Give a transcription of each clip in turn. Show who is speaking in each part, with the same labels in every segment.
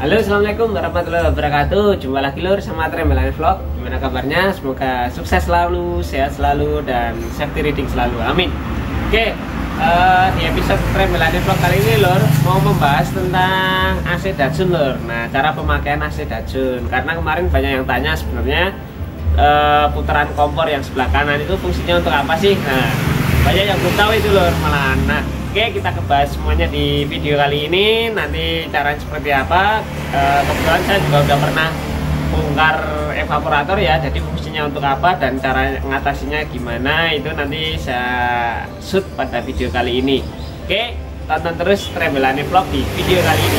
Speaker 1: Halo, assalamualaikum warahmatullahi wabarakatuh. Jumpa lagi lur sama Trembelane Vlog. Gimana kabarnya? Semoga sukses selalu, sehat selalu, dan safety reading selalu. Amin. Oke, di episode Trembelane Vlog kali ini lur mau membahas tentang AC Datsun lur. Nah, cara pemakaian AC Datsun. Karena kemarin banyak yang tanya sebenarnya putaran kompor yang sebelah kanan itu fungsinya untuk apa sih? Nah, banyak yang belum tahu itu lur malah. Nah, oke, kita bahas semuanya di video kali ini. Nanti caranya seperti apa. Kebetulan saya juga udah pernah bongkar evaporator ya. Jadi fungsinya untuk apa dan cara mengatasinya gimana itu nanti saya shoot pada video kali ini. Oke, tonton terus Trembelane Vlog di video kali ini.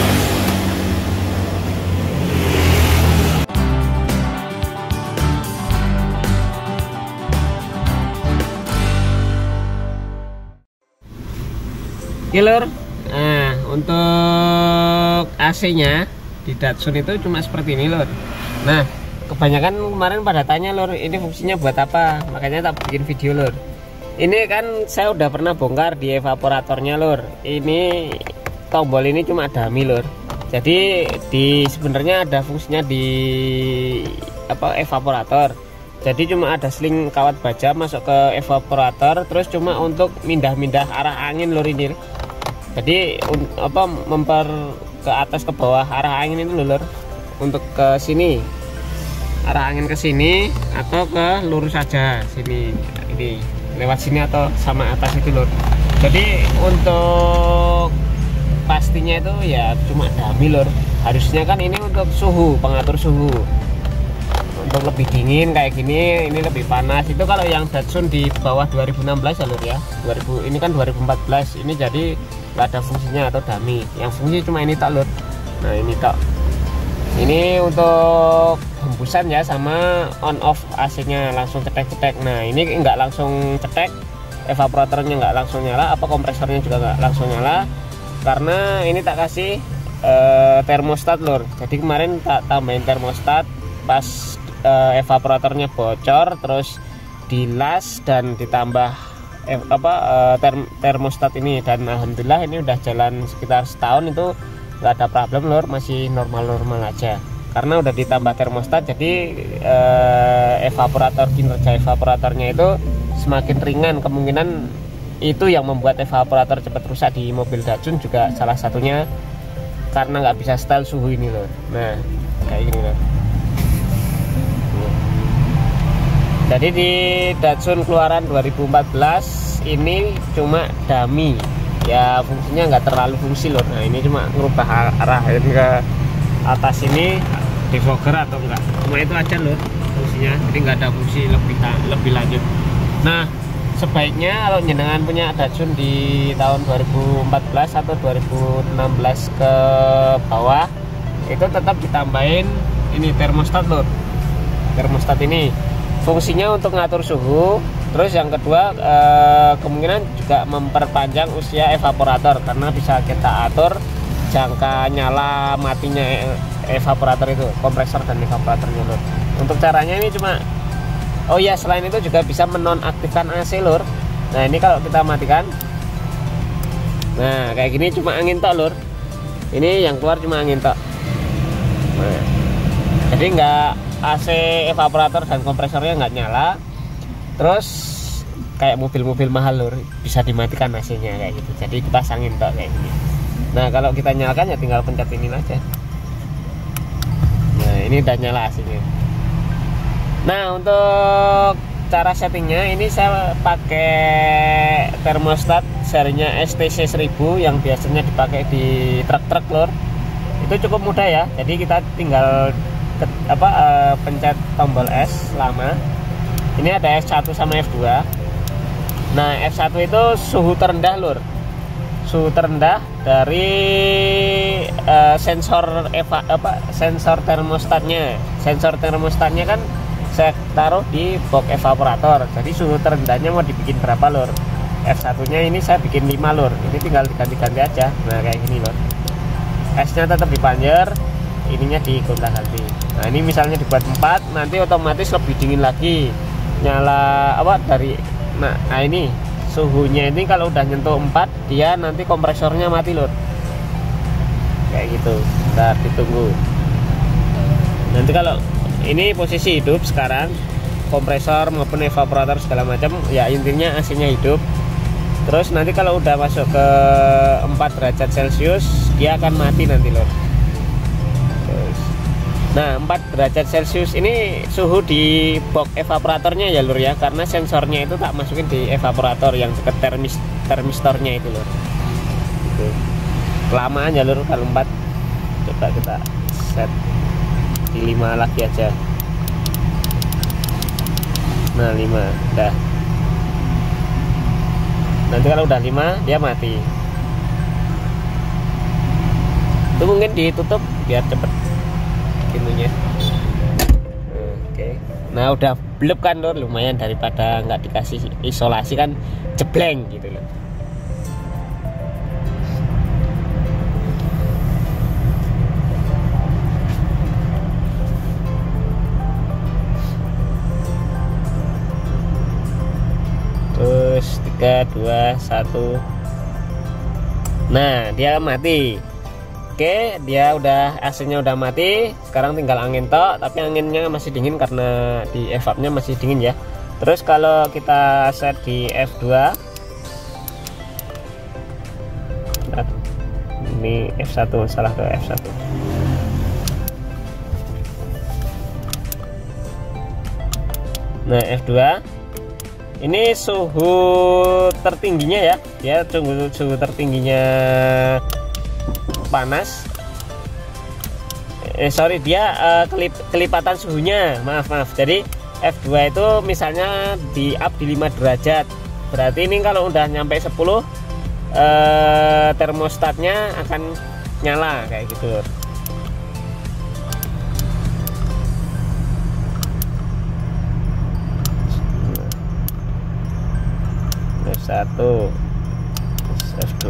Speaker 1: Oke lur, nah untuk AC nya di Datsun itu cuma seperti ini lur. Nah, kebanyakan kemarin pada tanya lur, ini fungsinya buat apa, makanya tak bikin video lur. Ini kan saya udah pernah bongkar di evaporatornya lur. Ini tombol ini cuma dummy lur. Jadi sebenarnya ada fungsinya di evaporator. Jadi cuma ada sling kawat baja masuk ke evaporator, terus cuma untuk mindah-mindah arah angin lur ini. Jadi memper ke atas ke bawah arah angin itu lur, untuk ke sini arah angin ke sini atau ke lurus saja sini, ini lewat sini atau sama atas itu lur. Jadi untuk pastinya itu ya cuma dummy lur. Harusnya kan ini untuk suhu, pengatur suhu, untuk lebih dingin kayak gini, ini lebih panas. Itu kalau yang Datsun di bawah 2016 ya lur ya. Ini kan 2014. Ini jadi nggak ada fungsinya atau dummy. Yang fungsi cuma ini tak lur. Nah, ini tak. Ini untuk hembusan ya, sama on off AC-nya langsung cetek-cetek. Nah, ini nggak langsung cetek, evaporatornya nggak langsung nyala, kompresornya juga nggak langsung nyala, karena ini tak kasih termostat lur. Jadi kemarin tak tambahin termostat pas evaporatornya bocor, terus dilas dan ditambah termostat ini, dan alhamdulillah ini udah jalan sekitar setahun itu nggak ada problem lur, masih normal-normal aja karena udah ditambah termostat. Jadi kinerja evaporatornya itu semakin ringan. Kemungkinan itu yang membuat evaporator cepat rusak di mobil Datsun juga salah satunya karena nggak bisa setel suhu ini lur. Nah, kayak gini lur. Jadi di Datsun keluaran 2014 ini cuma dummy ya, fungsinya nggak terlalu fungsi loh. Nah, ini cuma ngerubah arahin ke atas ini defogger atau enggak, cuma itu aja loh fungsinya. Jadi nggak ada fungsi lebih lanjut. Nah, sebaiknya kalau jenengan punya Datsun di tahun 2014 atau 2016 ke bawah itu tetap ditambahin ini termostat loh. Termostat ini fungsinya untuk ngatur suhu. Terus yang kedua, kemungkinan juga memperpanjang usia evaporator karena bisa kita atur jangka nyala matinya evaporator itu, kompresor dan evaporatornya lur. Untuk caranya ini cuma, oh ya, selain itu juga bisa menonaktifkan AC lur. Nah, ini kalau kita matikan, nah kayak gini cuma angin tok lur. Ini yang keluar cuma angin tok. Nah, jadi nggak, AC evaporator dan kompresornya nggak nyala. Terus kayak mobil-mobil mahal lur, bisa dimatikan AC-nya kayak gitu. Jadi dipasangin tok kayak gini. Nah, kalau kita nyalakan ya tinggal pencet ini aja. Nah, ini udah nyala AC-nya. Nah, untuk cara settingnya ini saya pakai termostat serinya STC 1000 yang biasanya dipakai di truk-truk lur. Itu cukup mudah ya. Jadi kita tinggal pencet tombol S lama. Ini ada F1 sama F2. Nah, F1 itu suhu terendah lur. Suhu terendah dari sensor sensor termostatnya. Sensor termostatnya kan saya taruh di box evaporator. Jadi suhu terendahnya mau dibikin berapa lur? F1-nya ini saya bikin 5 lur. Ini tinggal diganti-ganti aja. Nah, kayak gini lur. S-nya tetap dipanjer, ininya digonta-ganti. Nah, ini misalnya dibuat 4, nanti otomatis lebih dingin lagi. Nyala nah ini suhunya ini kalau udah nyentuh 4, dia nanti kompresornya mati lur. Kayak gitu. Bentar, ditunggu. Nanti kalau ini posisi hidup sekarang, kompresor maupun evaporator segala macam ya, intinya AC-nya hidup. Terus nanti kalau udah masuk ke 4 derajat Celcius dia akan mati nanti lor. Nah 4 derajat Celcius ini suhu di box evaporatornya ya lur ya, karena sensornya itu tak masukin di evaporator yang dekat termistornya itu lur. Gitu. Kelamaan ya lur kalau 4. Coba kita set di 5 lagi aja. Nah 5 udah. Nanti kalau udah 5 dia mati. Itu mungkin ditutup biar cepet pintunya. Oke. Nah udah blep kan lor, lumayan daripada nggak dikasih isolasi kan jebleng gitu loh. Terus 3, 2, 1. Nah dia mati. Oke, dia udah AC-nya udah mati. Sekarang tinggal angin tok, tapi anginnya masih dingin karena di evapnya masih dingin ya. Terus kalau kita set di F2, ini F1, salah ke F1. Nah F2 ini suhu tertingginya ya, dia suhu tertingginya panas. Dia kelipatan suhunya, maaf. Jadi F2 itu misalnya di up di 5 derajat. Berarti ini kalau udah nyampe 10 termostatnya akan nyala kayak gitu. F1, F2.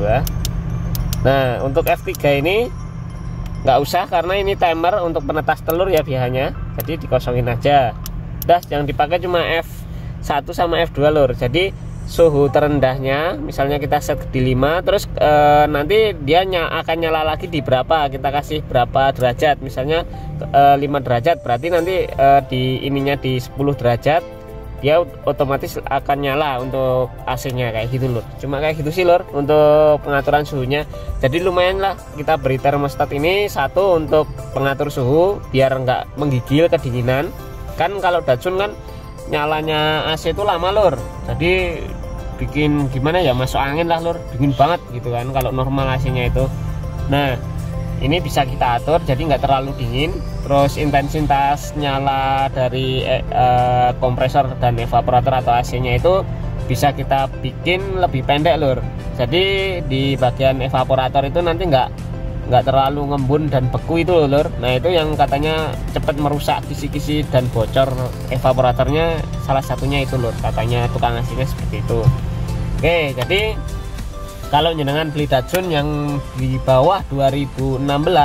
Speaker 1: Nah untuk F3 ini nggak usah karena ini timer untuk penetas telur ya biasanya, jadi dikosongin aja. Udah yang dipakai cuma F1 sama F2 lur. Jadi suhu terendahnya misalnya kita set di 5, terus nanti dia akan nyala lagi di berapa, kita kasih berapa derajat, misalnya 5 derajat, berarti nanti di ininya di 10 derajat dia otomatis akan nyala untuk AC-nya kayak gitu lur. Cuma kayak gitu sih lur untuk pengaturan suhunya. Jadi lumayan lah kita beri termostat ini satu untuk pengatur suhu biar nggak menggigil kedinginan. Kan kalau Datsun kan nyalanya AC itu lama lur. Jadi bikin gimana ya, masuk angin lah lur, dingin banget gitu kan kalau normal AC-nya itu. Nah ini bisa kita atur jadi nggak terlalu dingin. Terus intensitas nyala dari kompresor dan evaporator atau AC-nya itu bisa kita bikin lebih pendek lur. Jadi di bagian evaporator itu nanti nggak terlalu ngembun dan beku itu lur. Nah itu yang katanya cepat merusak kisi-kisi dan bocor evaporatornya, salah satunya itu lur, katanya tukang AC-nya seperti itu. Oke, jadi kalau jenengan beli Datsun yang di bawah 2016,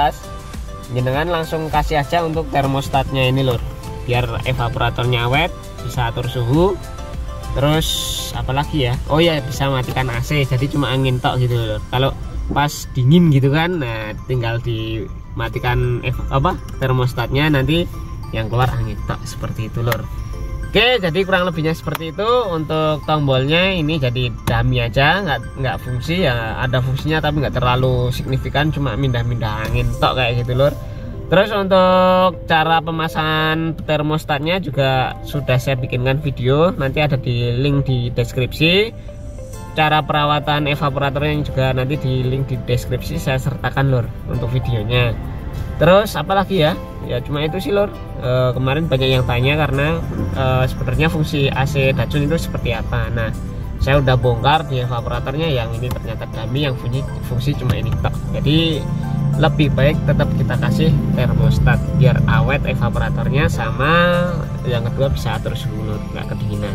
Speaker 1: jenengan langsung kasih aja untuk termostatnya ini lur, biar evaporatornya awet, bisa atur suhu. Terus apalagi ya, oh ya bisa matikan AC, jadi cuma angin tok gitu lur. Kalau pas dingin gitu kan, nah tinggal dimatikan termostatnya, nanti yang keluar angin tok, seperti itu lur. Oke, jadi kurang lebihnya seperti itu. Untuk tombolnya ini jadi dummy aja, nggak fungsi ya, ada fungsinya tapi nggak terlalu signifikan, cuma mindah-mindah angin tok kayak gitu lur. Terus untuk cara pemasangan termostatnya juga sudah saya bikinkan video, nanti ada di link di deskripsi. Cara perawatan evaporatornya juga nanti di link di deskripsi saya sertakan lur untuk videonya. Terus apalagi ya, cuma itu sih lur. Kemarin banyak yang tanya karena sebenarnya fungsi AC Datsun itu seperti apa. Nah saya udah bongkar di evaporatornya, yang ini ternyata dummy, yang fungsi cuma ini tok. Jadi lebih baik tetap kita kasih termostat biar awet evaporatornya, sama yang kedua bisa atur suhu lur, nggak kedinginan.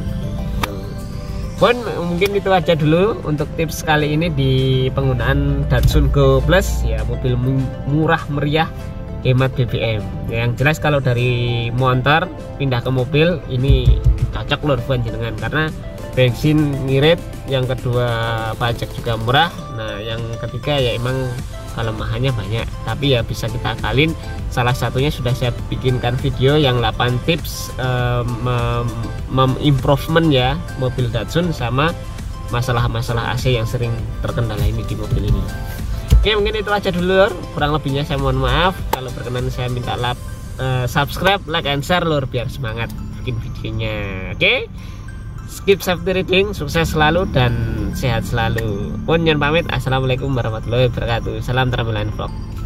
Speaker 1: Pun mungkin itu aja dulu untuk tips kali ini di penggunaan Datsun Go Plus ya, mobil murah meriah hemat BBM. Yang jelas kalau dari motor pindah ke mobil ini cocok lur buat jenengan, karena bensin ngirit, yang kedua pajak juga murah, nah yang ketiga ya emang
Speaker 2: kelemahannya banyak, tapi ya bisa kita akalin. Salah satunya sudah saya bikinkan video yang 8 tips improvement ya mobil Datsun, sama masalah-masalah AC yang sering terkendala ini di mobil ini. Oke, mungkin itu aja dulu lur, kurang lebihnya saya mohon maaf. Kalau berkenan saya minta subscribe, like, and share lur, biar semangat bikin videonya. Oke, skip safety reading, sukses selalu dan sehat selalu. Pun nyon pamit, assalamualaikum warahmatullahi wabarakatuh. Salam Tramline Vlog.